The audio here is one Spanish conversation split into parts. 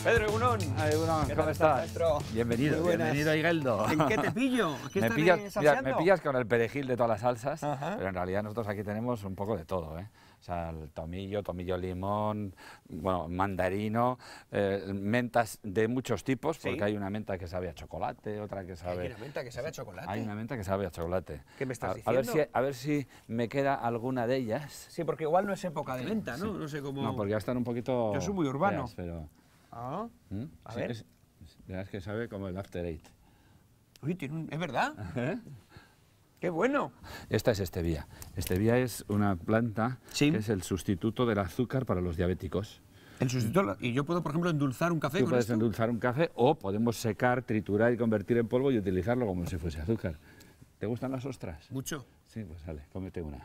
Pedro Egunon. Egunon, ¿cómo estás? Maestro? Bienvenido, bienvenido, Igeldo. ¿En qué te pillo? ¿Qué Me pillas con el perejil de todas las salsas, pero en realidad nosotros aquí tenemos un poco de todo, ¿eh? O sea, el tomillo limón, bueno, mandarino, mentas de muchos tipos, porque ¿Sí? hay una menta que sabe a chocolate, otra que sabe... ¿Hay una menta que sabe a chocolate? Hay una menta que sabe a chocolate. ¿Qué me estás diciendo? A ver si me queda alguna de ellas. Sí, porque igual no es época de menta, ¿no? Sí. No sé cómo... No, porque ya están un poquito... Yo soy muy urbano. feas, pero... Ah, a Sí, ver. verás que sabe como el After Eight. Uy, ¿es verdad? ¿Eh? ¡Qué bueno! Esta es stevia. Stevia es una planta Sí. que es el sustituto del azúcar para los diabéticos. El sustituto... Y yo puedo, por ejemplo, endulzar un café Tú con puedes esto. endulzar un café o podemos secar, triturar y convertir en polvo y utilizarlo como si fuese azúcar. ¿Te gustan las ostras? Mucho. Sí, pues sale, cómete una.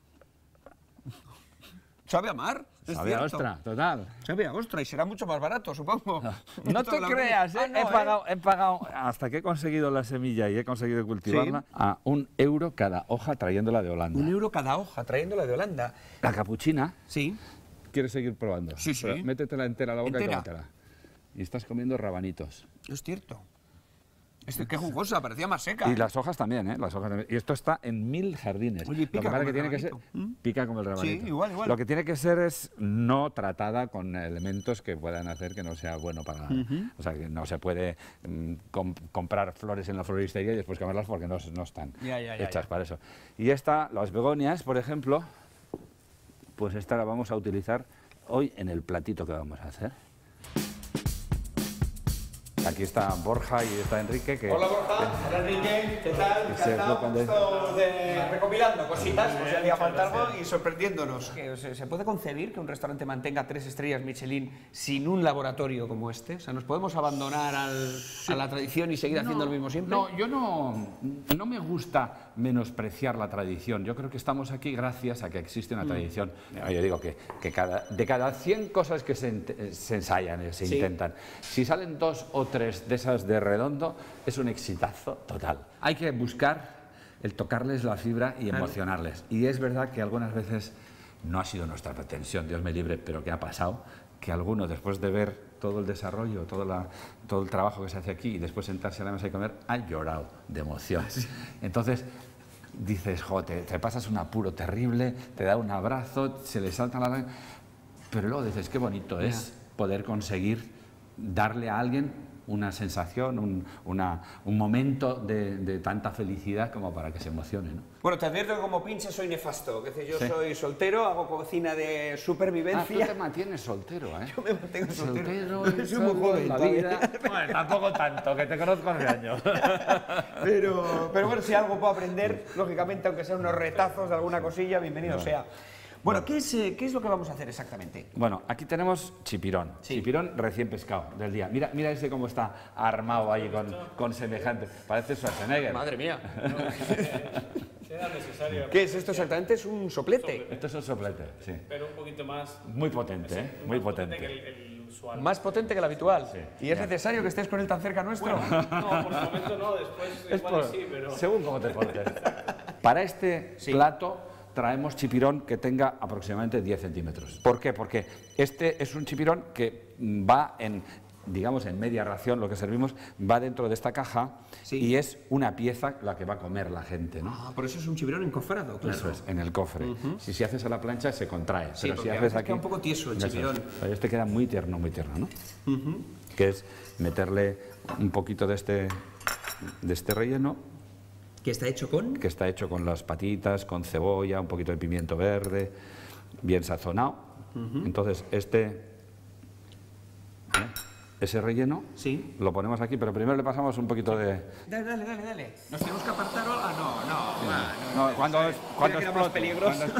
¿Sabe a mar? Es Sabe a cierto. ostra, total. Sabe a ostra y será mucho más barato, supongo. No te creas, ¿eh? Ah, no, He pagado, hasta que he conseguido la semilla y he conseguido cultivarla, Sí. a €1 cada hoja trayéndola de Holanda. €1 cada hoja, trayéndola de Holanda. La capuchina, Sí. ¿quieres seguir probando? Sí, sí. Pero métetela entera a la boca ¿Entera? y cómetela. Y estás comiendo rabanitos. Es cierto. Qué jugosa, parecía más seca. Y las hojas también, ¿eh? Las hojas también. Y esto está en 1000 jardines. Oye, pica Lo que pasa como que el tiene que ser, rabanito. pica como el rabanito. Sí, igual. Lo que tiene que ser es no tratada con elementos que puedan hacer que no sea bueno para... O sea, que no se puede comprar flores en la floristería y después comerlas porque no están Ya, hechas para eso. Y esta, las begonias, por ejemplo, pues esta la vamos a utilizar hoy en el platito que vamos a hacer. Aquí está Borja y está Enrique. Que, Hola Borja, hola Enrique, ¿qué tal? Encantado. Estamos recopilando cositas, pues ya había falta algo y sorprendiéndonos. ¿Se puede concebir que un restaurante mantenga 3 estrellas Michelin sin un laboratorio como este? O sea, ¿nos podemos abandonar a la tradición y seguir haciendo lo mismo siempre? No, yo no me gusta menospreciar la tradición. Yo creo que estamos aquí gracias a que existe una tradición. Yo digo que de cada 100 cosas que se ensayan, se intentan, si salen 2 o 3 de esas de redondo, es un exitazo total. Hay que buscar el tocarles la fibra y emocionarles. Y es verdad que algunas veces no ha sido nuestra pretensión, Dios me libre, pero que ha pasado, que alguno, después de ver todo el desarrollo, todo el trabajo que se hace aquí y después sentarse a la mesa y comer, ha llorado de emoción. Entonces dices, te pasas un apuro terrible, te da un abrazo, se le salta la lágrima, pero luego dices, qué bonito es poder conseguir darle a alguien una sensación, un momento de tanta felicidad como para que se emocione, ¿no? Bueno, te advierto que como pinche soy nefasto, que yo soy soltero, hago cocina de supervivencia. Tú te mantienes soltero, ¿eh? Yo me mantengo soltero. Soy muy joven la vida. Bueno, tampoco tanto, que te conozco hace años. Pero bueno, si algo puedo aprender, lógicamente, aunque sean unos retazos de alguna cosilla, bienvenido sea. Bueno, ¿qué es lo que vamos a hacer exactamente? Bueno, aquí tenemos chipirón, chipirón recién pescado del día. Mira ese cómo está armado ahí con semejante, parece Schwarzenegger. Madre mía. Era necesario. ¿Qué es esto exactamente? ¿Es un soplete? Esto es un soplete, sí. Pero un poquito más. Muy potente, ¿eh? Muy más potente. que el usual. Más potente que el habitual. Sí. ¿Y es necesario que estés con él tan cerca nuestro? No, por el momento no, después igual sí, pero. Según cómo te portes. Para este plato traemos chipirón que tenga aproximadamente 10 centímetros. ¿Por qué? Porque este es un chipirón que va digamos, en media ración, lo que servimos, va dentro de esta caja y es una pieza la que va a comer la gente, ¿no? Ah, por eso es un chipirón encofrado, claro. Eso es, en el cofre. Si haces a la plancha se contrae, Sí, pero si porque a haces veces aquí... queda un poco tieso el chipirón. Pero este queda muy tierno, ¿no? Que es meterle un poquito de este relleno, ¿Que está hecho con? que está hecho con las patitas, con cebolla, un poquito de pimiento verde, bien sazonado. Entonces, ese relleno lo ponemos aquí, pero primero le pasamos un poquito de... Dale. ¿Nos tenemos que apartar o...? No, cuando explote.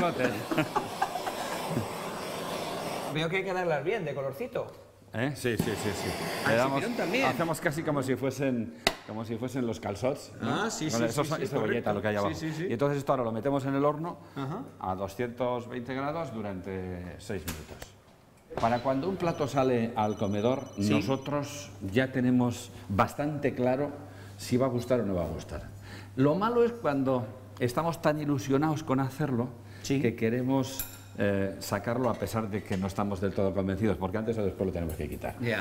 Veo que hay que darlas bien, de colorcito. Sí. Al chipirón también. Hacemos casi como si fuesen los calçots, ¿no? Sí, Es cebolleta lo que hay abajo. Sí. Y entonces esto ahora lo metemos en el horno a 220 grados durante 6 minutos. Para cuando un plato sale al comedor, nosotros ya tenemos bastante claro si va a gustar o no va a gustar. Lo malo es cuando estamos tan ilusionados con hacerlo que queremos sacarlo a pesar de que no estamos del todo convencidos, porque antes o después lo tenemos que quitar.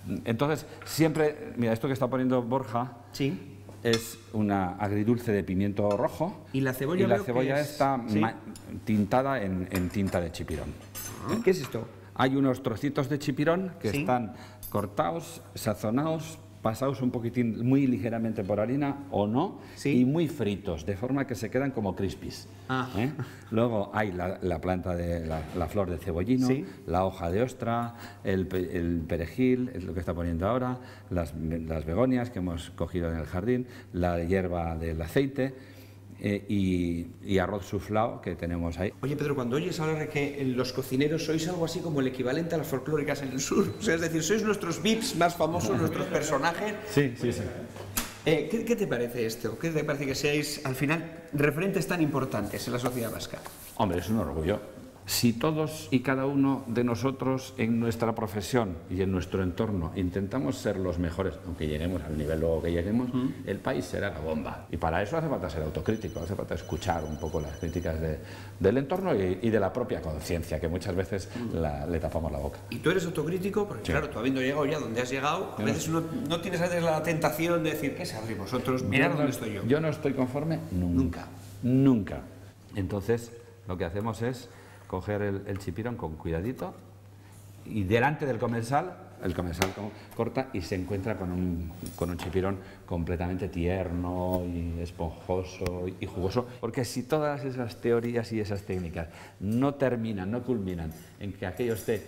Entonces, siempre, mira, esto que está poniendo Borja Sí. es una agridulce de pimiento rojo. Y la cebolla, veo que es- está ¿sí? tintada en tinta de chipirón. ¿Qué es esto? Hay unos trocitos de chipirón que Sí. están cortados, sazonados, pasados un poquitín muy ligeramente por harina o no, Sí. y muy fritos, de forma que se quedan como crispies. Ah. Luego hay la planta de la flor de cebollino, Sí. la hoja de ostra, el perejil, es lo que está poniendo ahora, las begonias que hemos cogido en el jardín, la hierba del aceite. Y arroz suflao que tenemos ahí. Oye, Pedro, cuando oyes hablar de que los cocineros sois algo así como el equivalente a las folclóricas en el sur, o sea, es decir, sois nuestros VIPs más famosos, nuestros personajes. Sí, sí, sí. ¿Qué te parece esto? ¿Qué te parece que seáis, al final, referentes tan importantes en la sociedad vasca? Hombre, es un orgullo. Si todos y cada uno de nosotros en nuestra profesión y en nuestro entorno intentamos ser los mejores, aunque lleguemos al nivel luego que lleguemos, el país será la bomba. Y para eso hace falta ser autocrítico, hace falta escuchar un poco las críticas del entorno y de la propia conciencia, que muchas veces le tapamos la boca. Y tú eres autocrítico, porque Sí. claro, tú habiendo llegado ya donde has llegado, a veces no tienes a veces la tentación de decir, ¿qué sabéis vosotros? Mirad dónde estoy yo. Yo no estoy conforme nunca. Nunca. Entonces, lo que hacemos es coger el chipirón con cuidadito y delante del comensal, el comensal corta y se encuentra con un chipirón completamente tierno y esponjoso y jugoso. Porque si todas esas teorías y esas técnicas no terminan, no culminan en que aquello esté...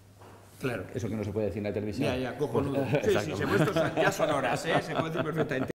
Claro. Eso que no se puede decir en la televisión. Ya, cojonudo. Pues, Sí, sí, esto ya son horas, ¿eh? Se puede decir perfectamente.